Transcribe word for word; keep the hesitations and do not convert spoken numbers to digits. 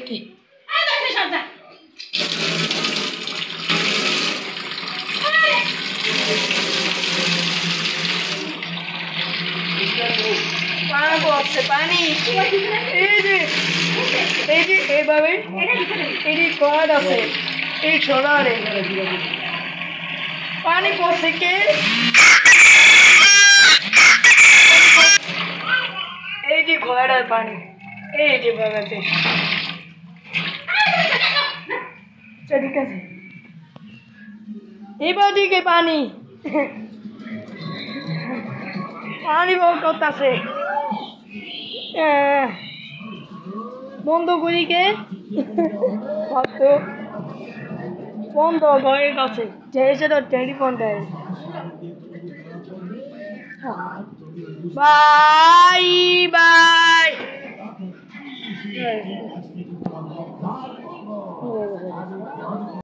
কি পানি এই যে এই যে এইভাবে এই কড় আছে এই ছোড়ারে পানি পড়ছে কে এই যে কড়ার পানি এই যে বাগাতে ঠিক আছে এবার দিকে পানি পানি বল করতেছে বন্ধ করি কে বন্ধ ঘরের কাছে যে সেটা টেলিফোন দেয় বাই বাই